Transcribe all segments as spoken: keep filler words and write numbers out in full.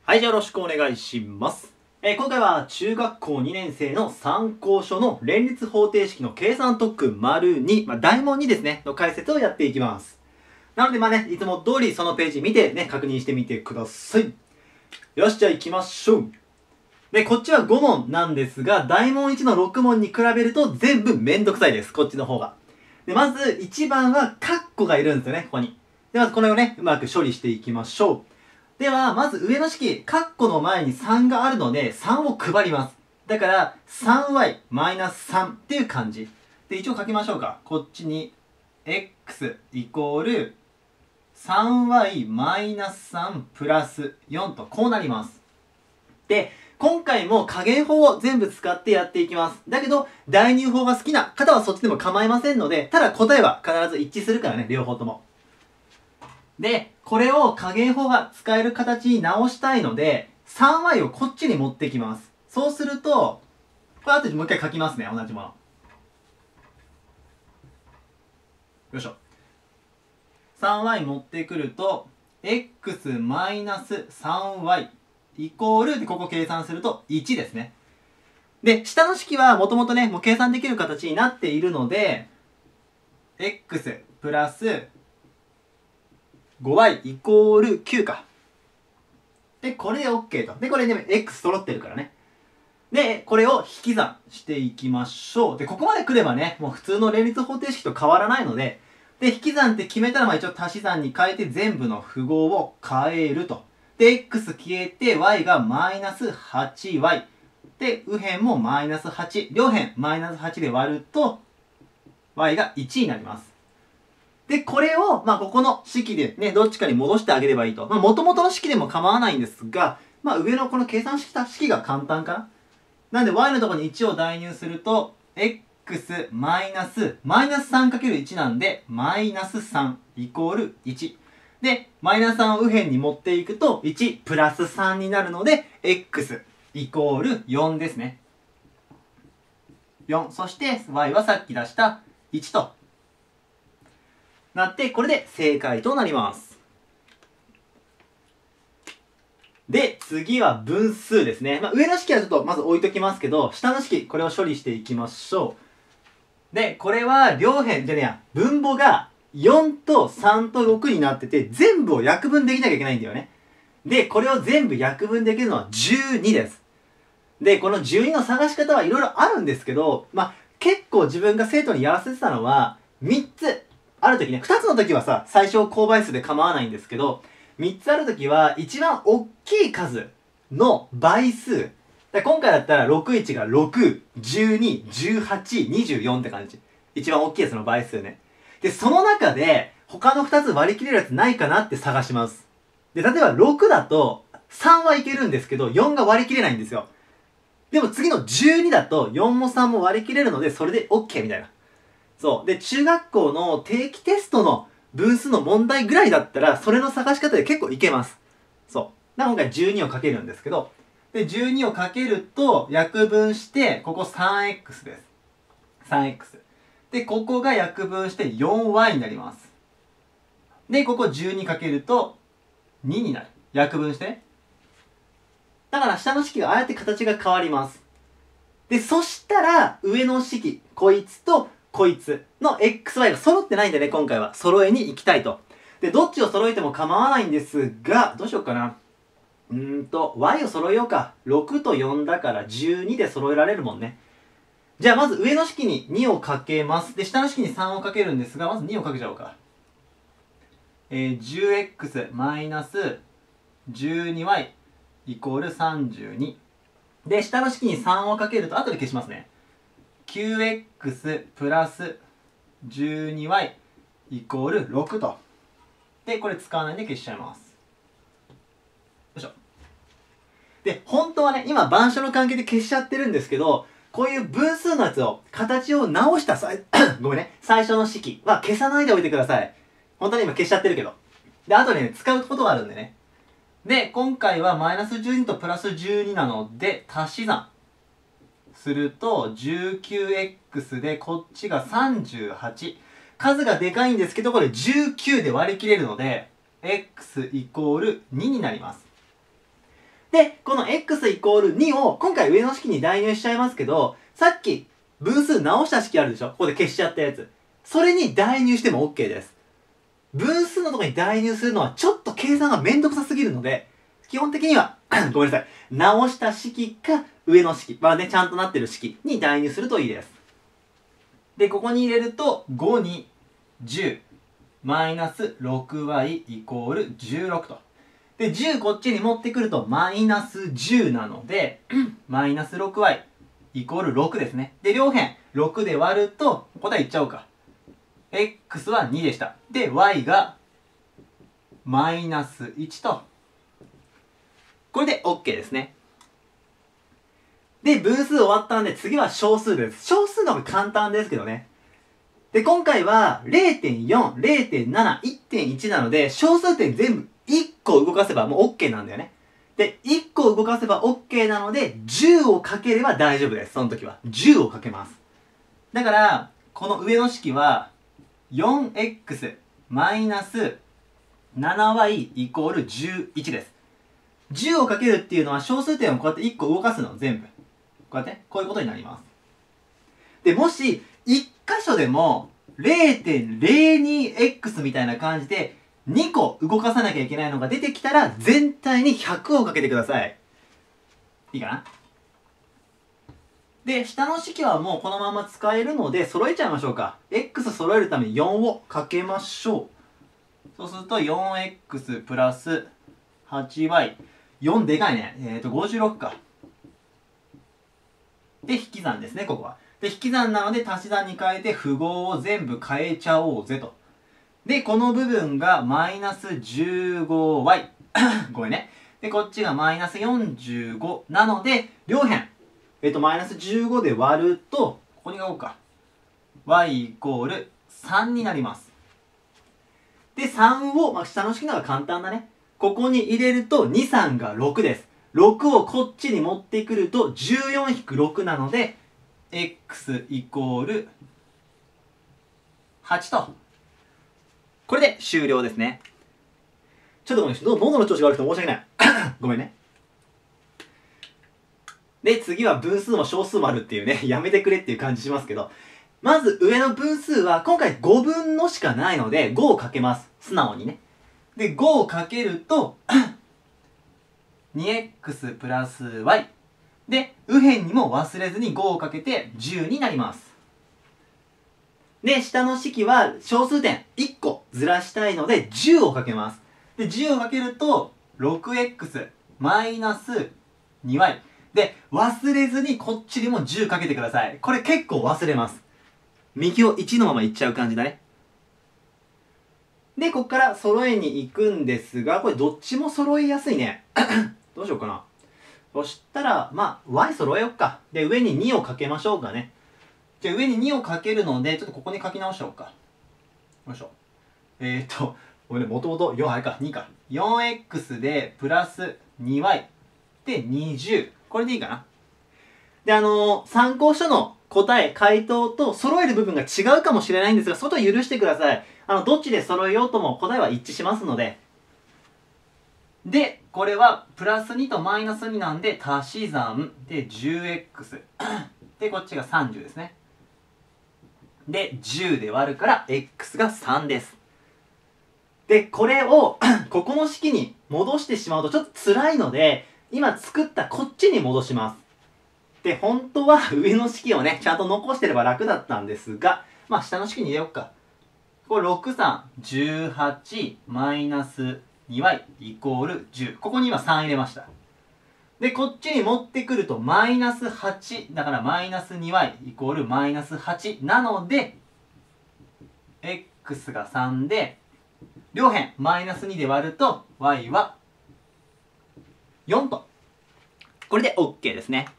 はい、じゃあよろしくお願いします。えー、今回は中学校にねん生の参考書の連立方程式の計算特訓 ②、まあ、大問にですね、の解説をやっていきます。なので、まあね、いつも通りそのページ見てね、確認してみてください。よし、じゃあ行きましょう。で、こっちはご問なんですが、大問いちのろく問に比べると全部めんどくさいです。こっちの方が。で、まずいちばんはカッコがいるんですよね、ここに。で、まずこれをね、うまく処理していきましょう。では、まず上の式、カッコの前にさんがあるので、さんを配ります。だから、さんワイマイナスさん っていう感じ。で、一応書きましょうか。こっちに、x イコール さんワイマイナスさん プラスよんと、こうなります。で、今回も加減法を全部使ってやっていきます。だけど、代入法が好きな方はそっちでも構いませんので、ただ答えは必ず一致するからね、両方とも。で、これを加減法が使える形に直したいので、さんワイ をこっちに持ってきます。そうすると、これ後でもう一回書きますね、同じもの。よいしょ。さんワイ 持ってくると、x マイナス さんワイ イコールで、ここ計算するといちですね。で、下の式はもともとね、もう計算できる形になっているので、x プラスごワイ イコールきゅうか。で、これで OK と。で、これで、ね、x 揃ってるからね。で、これを引き算していきましょう。で、ここまで来ればね、もう普通の連立方程式と変わらないので、で、引き算って決めたら、まあ一応足し算に変えて全部の符号を変えると。で、x 消えて y がマイナス はちワイ。で、右辺もマイナスはち。両辺マイナスはちで割ると、y がいちになります。で、これを、まあ、ここの式でね、どっちかに戻してあげればいいと。まあ、元々の式でも構わないんですが、まあ、上のこの計算した式が簡単かな。なんで、y のところにいちを代入すると、x マイナス、マイナス さんかけるいち なんで、マイナスさんイコールいち。で、マイナスさんを右辺に持っていくと、いちプラスさんになるので、x イコールよんですね。よん。そして、y はさっき出したいちと。なって、これで正解となります。で、次は分数ですね。まあ、上の式はちょっとまず置いときますけど、下の式、これを処理していきましょう。で、これは両辺、じゃねえや、分母がよんとさんとろくになってて、全部を約分できなきゃいけないんだよね。で、これを全部約分できるのはじゅうにです。で、このじゅうにの探し方はいろいろあるんですけど、まあ、結構自分が生徒にやらせてたのは、みっつ。ある時ね、ふたつの時はさ、最初公倍数で構わないんですけど、みっつある時は、一番大きい数の倍数。だ今回だったら、ろくいちがろく、じゅうに、じゅうはち、にじゅうよんって感じ。一番大きいやつの倍数ね。で、その中で、他のふたつ割り切れるやつないかなって探します。で、例えばろくだと、さんはいけるんですけど、よんが割り切れないんですよ。でも次のじゅうにだと、よんもさんも割り切れるので、それで OK みたいな。そう。で、中学校の定期テストの分数の問題ぐらいだったら、それの探し方で結構いけます。そう。だから今回じゅうにをかけるんですけど、で、じゅうにをかけると、約分して、ここ さんエックス です。さんエックス。で、ここが約分して よんワイ になります。で、ここじゅうにかけると、にになる。約分して。だから下の式がああやって形が変わります。で、そしたら、上の式、こいつと、こいつの エックスワイ が揃ってないんでね、今回は。揃えに行きたいと。で、どっちを揃えても構わないんですが、どうしようかな。うーんと、y を揃えようか。ろくとよんだからじゅうにで揃えられるもんね。じゃあまず上の式ににをかけます。で、下の式にさんをかけるんですが、まずにをかけちゃおうか。えー、じゅうエックス マイナス じゅうにワイ イコールさんじゅうに。で、下の式にさんをかけると、後で消しますね。きゅうエックス プラス じゅうにワイ イコールろくと。で、これ使わないんで消しちゃいます。よいしょ。で、本当はね、今板書の関係で消しちゃってるんですけど、こういう分数のやつを、形を直したさい、ごめんね、最初の式は消さないでおいてください。本当に今消しちゃってるけど。で、後でね、使うことがあるんでね。で、今回はマイナスじゅうにとプラスじゅうになので、足し算。すると じゅうきゅうエックス でこっちがさんじゅうはち。数がでかいんですけど、これじゅうきゅうで割り切れるので x イコールにになります。 で、この x イコールにを今回上の式に代入しちゃいますけど、さっき分数直した式あるでしょ、ここで消しちゃったやつ。それに代入しても OK です。分数のところに代入するのはちょっと計算がめんどくさすぎるので、基本的にはごめんなさい。直した式か上の式、まあね、ちゃんとなってる式に代入するといいです。で、ここに入れるとごにじゅうマイナス ろくワイ イコールじゅうろくと。で、じゅうこっちに持ってくるとマイナスじゅうなので、マイナス ろくワイ イコールろくですね。で、両辺ろくで割ると、答えいっちゃおうか。x はにでした。で、y がマイナスいちと。これで OK ですね。で、分数終わったんで次は小数です。小数の方が簡単ですけどね。で、今回は れいてんよん、れいてんなな、いってんいち なので、小数点全部いっこ動かせばもう OK なんだよね。で、いっこ動かせば OK なので、じゅうをかければ大丈夫です。その時は。じゅうをかけます。だから、この上の式は、よんエックス マイナス ななワイ イコールじゅういちです。じゅうをかけるっていうのは小数点をこうやっていっこ動かすの、全部。こうやって、こういうことになります。で、もし、いっ箇所でも れいてんれいにエックス みたいな感じでにこ動かさなきゃいけないのが出てきたら全体にひゃくをかけてください。いいかな？で、下の式はもうこのまま使えるので揃えちゃいましょうか。x 揃えるためによんをかけましょう。そうすると よんエックス プラス はちワイ。よんでかいね。えっと、ごじゅうろくか。で、引き算ですね、ここは。で、引き算なので足し算に変えて符号を全部変えちゃおうぜと。で、この部分がマイナス じゅうごワイ。ごめんね。で、こっちがマイナスよんじゅうごなので、両辺。えっと、マイナスじゅうごで割ると、ここに書こうか。y イコールさんになります。で、さんを、まあ、下の式の方が簡単だね。ここに入れると、に、さんがろくです。ろくをこっちに持ってくると、じゅうよん引くろくなので、x イコールはちと。これで終了ですね。ちょっとごめん、喉の調子が悪くて申し訳ない。ごめんね。で、次は分数も小数もあるっていうね、やめてくれっていう感じしますけど、まず上の分数は今回ごぶんのしかないので、ごをかけます。素直にね。で、ごをかけると、にエックス プラス y。で、右辺にも忘れずにごをかけてじゅうになります。で、下の式は小数点いっこずらしたいのでじゅうをかけます。で、じゅうをかけると ろくエックス マイナス にワイ。で、忘れずにこっちにもじゅうかけてください。これ結構忘れます。右をいちのままいっちゃう感じだね。で、ここから揃えに行くんですが、これどっちも揃いやすいね。どうしようかな。そしたら、まあ、y 揃えよっか。で、上ににをかけましょうかね。じゃあ上ににをかけるので、ちょっとここに書き直しようか。よいしょ。えーっと、ごめんね、もともとよん、あれか、にか。よんエックス で、プラス にワイ でにじゅう。これでいいかな。で、あのー、参考書の答え、回答と揃える部分が違うかもしれないんですが、そこは許してください。あの、どっちで揃えようとも答えは一致しますので。で、これはプラスにとマイナスになんで足し算で じゅうエックス でこっちがさんじゅうですね。でじゅうで割るから x がさんです。でこれをここの式に戻してしまうとちょっと辛いので今作ったこっちに戻します。で本当は上の式をねちゃんと残してれば楽だったんですが、まあ下の式に入れようか。これろくさんじゅうはちマイナスにワイ イコールじゅう。ここに今さん入れました。で、こっちに持ってくるとマイナスはち。だからマイナス にワイ イコールマイナスはち。なので、x がさんで、両辺マイナスにで割ると y はよんと。これで OK ですね。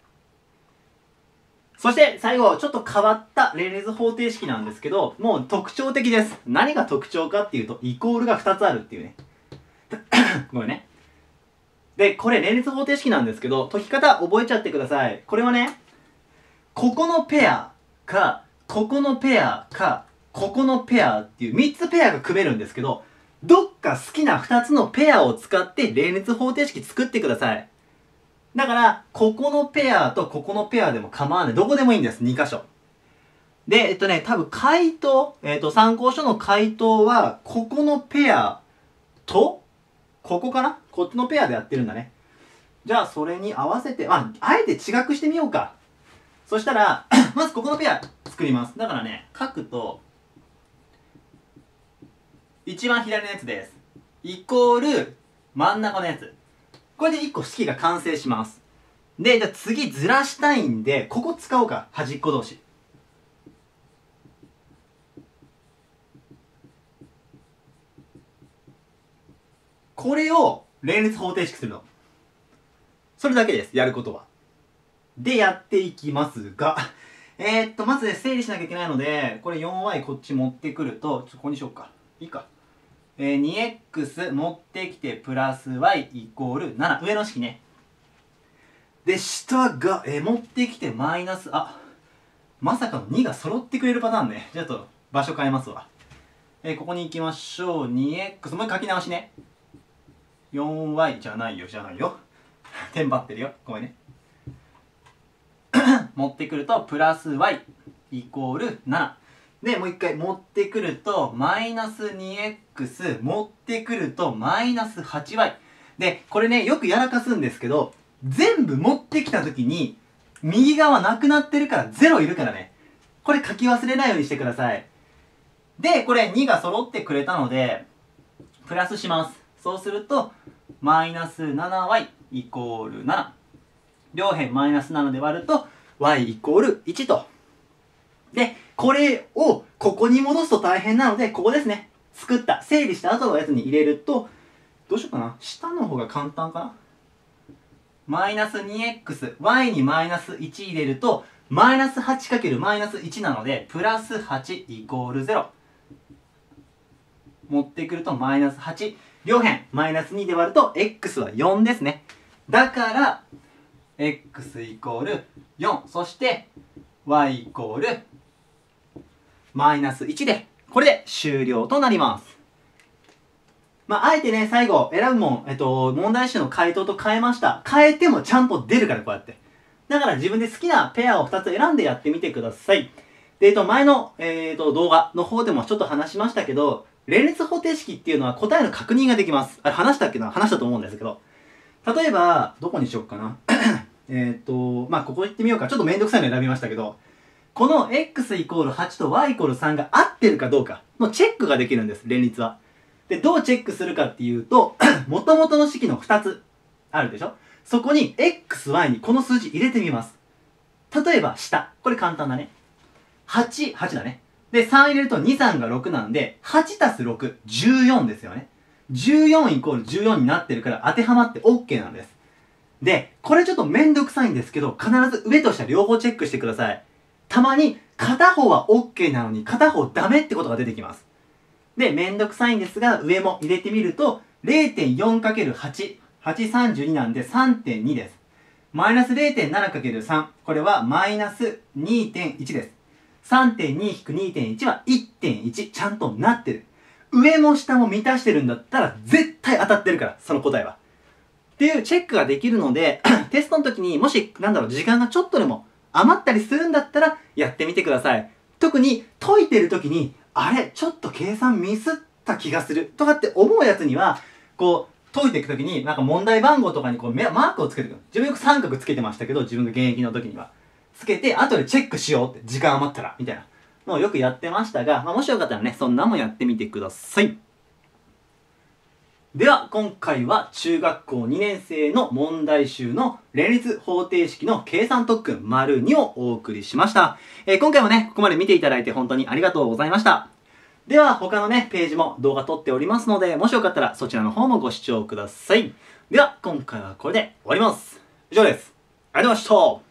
そして最後、ちょっと変わった連立方程式なんですけど、もう特徴的です。何が特徴かっていうと、イコールがふたつあるっていうね。ごめんね。で、これ連立方程式なんですけど、解き方覚えちゃってください。これはね、ここのペアか、ここのペアか、ここのペアっていうみっつペアが組めるんですけど、 どっか好きなふたつのペアを使って連立方程式作ってください。だから、ここのペアとここのペアでも構わない。どこでもいいんです。に箇所。で、えっとね、多分回答、えっと、参考書の回答は、ここのペアと、ここかな？こっちのペアでやってるんだね。じゃあ、それに合わせて、まあ、あえて違くしてみようか。そしたら、まずここのペア作ります。だからね、書くと、一番左のやつです。イコール、真ん中のやつ。これでいっこ式が完成します。で、じゃあ次ずらしたいんで、ここ使おうか。端っこ同士。これを連立方程式するの。それだけです。やることは。で、やっていきますが、えー、っと、まずね、整理しなきゃいけないので、これ よんワイ こっち持ってくると、ちょっとここにしようか。いいか。えー、にエックス 持ってきてプラス y イコールなな。上の式ね。で、下が、えー、持ってきてマイナス、あ、まさかのにが揃ってくれるパターンね。じゃあちょっと場所変えますわ。えー、ここに行きましょう。にエックス、もう書き直しね。よんワイ じゃないよ、じゃないよ。テンパってるよ。ごめんね。持ってくると、プラス y イコールなな。で、もう一回持ってくると、マイナス にエックス 持ってくると、マイナス はちワイ。で、これね、よくやらかすんですけど、全部持ってきたときに、右側なくなってるからゼロいるからね。これ書き忘れないようにしてください。で、これにが揃ってくれたので、プラスします。そうすると、マイナス ななワイ イコールなな。両辺マイナスななで割ると、y イコールいちと。で、これをここに戻すと大変なので、ここですね。作った、整理した後のやつに入れると、どうしようかな。下の方が簡単かな。マイナス にエックス、y にマイナスいち入れると、マイナス はち× マイナスいちなので、プラスはちイコールゼロ。持ってくるとマイナスはち。両辺、マイナスにで割ると、x はよんですね。だから、x イコールよん。そして、y イコールマイナスいちで、これで終了となります。まあ、あえてね、最後、選ぶもん、えっと、問題集の回答と変えました。変えてもちゃんと出るから、こうやって。だから自分で好きなペアをふたつ選んでやってみてください。で、えっと、前の、えっと、動画の方でもちょっと話しましたけど、連立方程式っていうのは答えの確認ができます。あれ話したっけな？話したと思うんですけど。例えば、どこにしよっかな。えっと、まあ、ここ行ってみようか。ちょっとめんどくさいの選びましたけど、この x イコールはちと y イコールさんが合ってるかどうかのチェックができるんです、連立は。で、どうチェックするかっていうと、元々の式のふたつあるでしょ？そこに x、y にこの数字入れてみます。例えば、下。これ簡単だね。はち、はちだね。で、さん入れるとに、さんがろくなんで、はちたすろく、じゅうよんですよね。じゅうよんイコールじゅうよんになってるから当てはまって OK なんです。で、これちょっとめんどくさいんですけど、必ず上と下両方チェックしてください。たまに片方は OK なのに片方ダメってことが出てきます。で、めんどくさいんですが、上も入れてみると、れいてんよんかけるはち、はちさんじゅうになんで さんてんに です。マイナス れいてんななかけるさん、これはマイナス にてんいち です。さんてんに にてんいち はいってんいち、ちゃんとなってる。上も下も満たしてるんだったら絶対当たってるから、その答えは。っていうチェックができるので、テストの時にもし、なんだろう、時間がちょっとでも余ったりするんだったらやってみてください。特に解いてる時に、あれ、ちょっと計算ミスった気がするとかって思うやつには、こう、解いていく時に、なんか問題番号とかにこうマークをつけてくる。自分よく三角つけてましたけど、自分が現役の時には。つけて、後でチェックしようって、時間余ったら、みたいなのをよくやってましたが、まあ、もしよかったらね、そんなんもやってみてください。では、今回は中学校にねん生の問題集の連立方程式の計算特訓 ② をお送りしました。えー、今回もね、ここまで見ていただいて本当にありがとうございました。では、他のね、ページも動画撮っておりますので、もしよかったらそちらの方もご視聴ください。では、今回はこれで終わります。以上です。ありがとうございました。